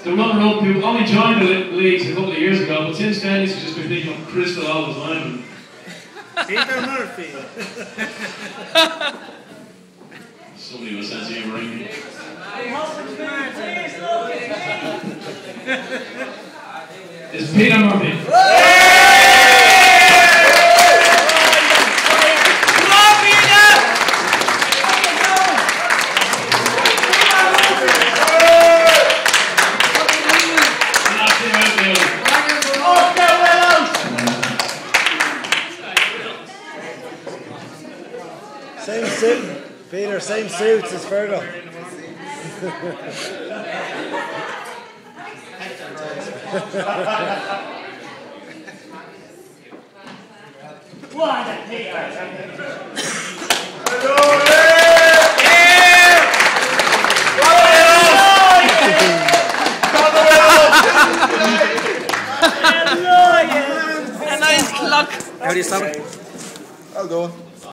The run rope who only joined the leagues a couple of years ago, but since then he's just been picking up crystal all the time. Peter Murphy. Somebody was sense of humor, right? It's Peter Murphy. Same suit, Peter, same suits as Fergal. What a Peter! A nice clock. How do you stop it? Well done.